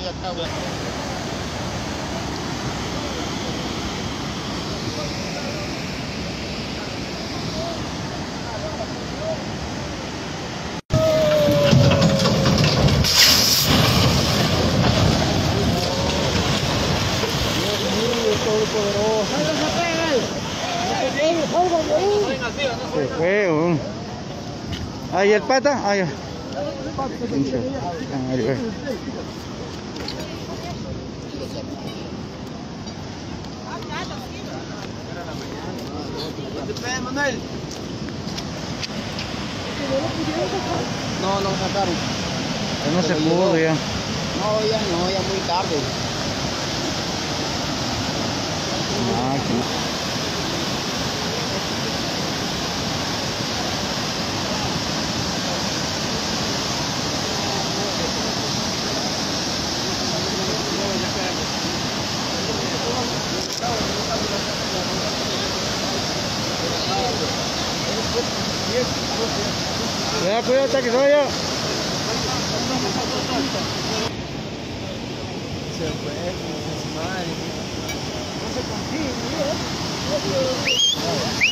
ya está, güey. Qué feo. Ahí el pata. Ahí. Ahí ve. No, lo sacaron. No se pudo ya. No, ya muy tarde. Ah, qué... Ya, cuídate que se vaya. Se fue, su madre. No se confía,